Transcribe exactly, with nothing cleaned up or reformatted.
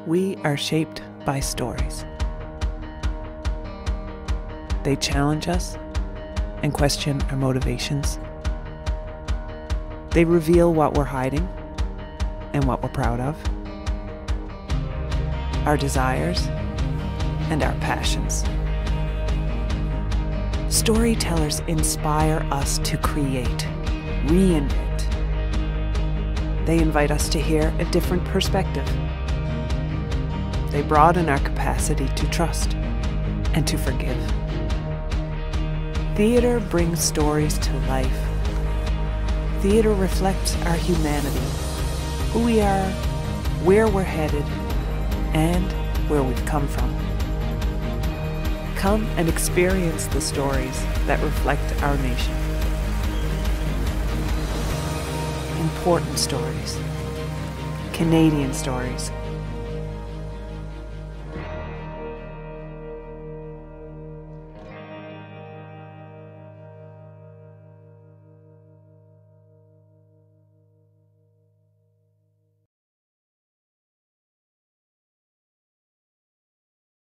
We are shaped by stories. They challenge us and question our motivations. They reveal what we're hiding and what we're proud of, our desires and our passions. Storytellers inspire us to create, reinvent. They invite us to hear a different perspective. They broaden our capacity to trust and to forgive. Theater brings stories to life. Theater reflects our humanity, who we are, where we're headed, and where we've come from. Come and experience the stories that reflect our nation. Important stories, Canadian stories,